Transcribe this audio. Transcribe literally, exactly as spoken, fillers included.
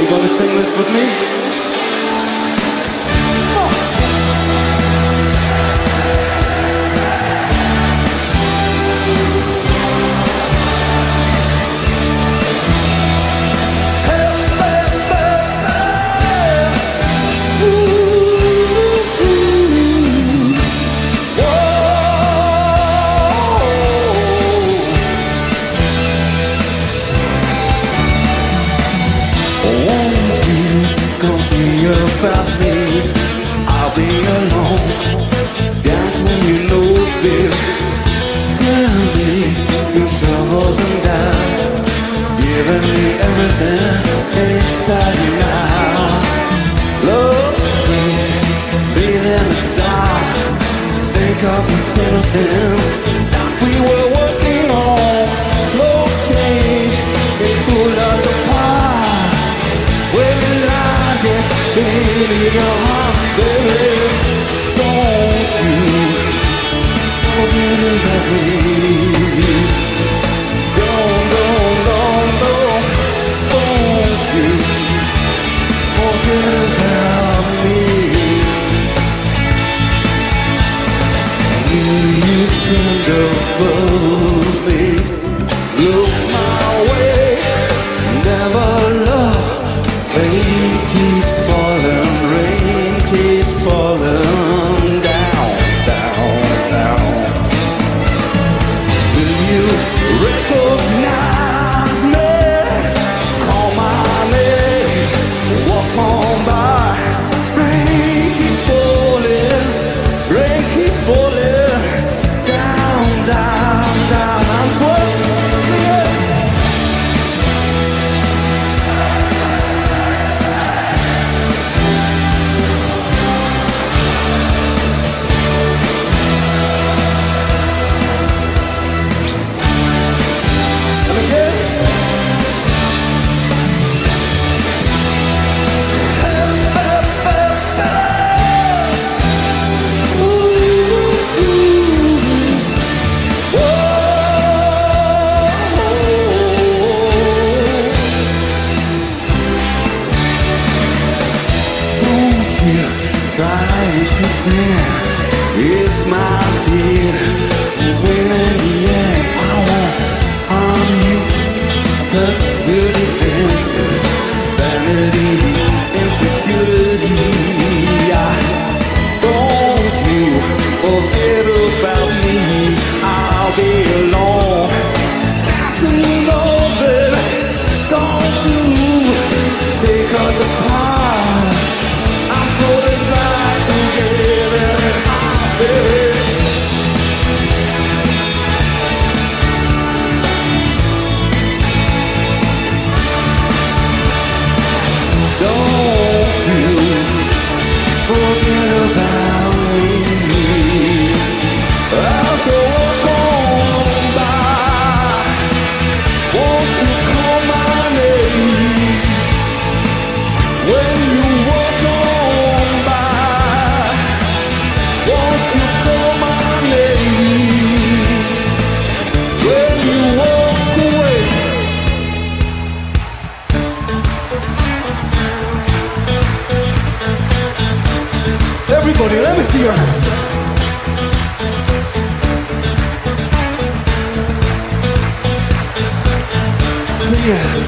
You gonna sing this with me? Don't see about me, I'll be alone, dancing, you know, baby. Tell me your troubles and down, giving me everything inside you now. Love street, breathing the dark, think of the little things we were working on. Slow change, it pulled us apart. Well, baby, your heart, baby, don't you forget about me. Don't, don't, don't, don't, don't you forget about me. You, you stand above me, look my way, never love, rain keeps falling, rain keeps falling down, down, down. Will you recognize me? Call my name, walk on by. Rain keeps falling, rain keeps falling down, down, down. Antwerp, sing it. Try to pretend it's my fear. When in the end I won't harm you. Touch your defenses, vanity, insecurity. I don't you forget about me. I'll be alone. Got to know, baby, going to take us apart. Everybody, let me see your hands. Sing it.